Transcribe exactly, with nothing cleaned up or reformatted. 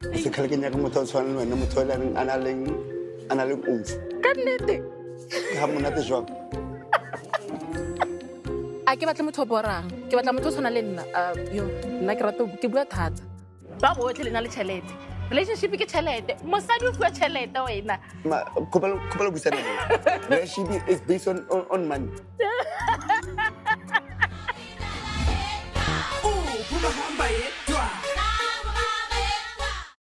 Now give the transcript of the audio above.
Se khale ke nyaka motho o tshwana le wena motho o le reng a na leng a na leng umfu. Ka nnete. Ha monate jwang. A ke batla motho o borang. Ke batla motho o tshwana le nna. Yo, nna ke rata ke bua thata. Ba botle le na le tšhelete. Relationship ke tšhelete. Mosadi o fuwa tšhelete wena. Ma kopela kopela busana le. Relationship is based on on, on money. Oh, kuma hamba yena.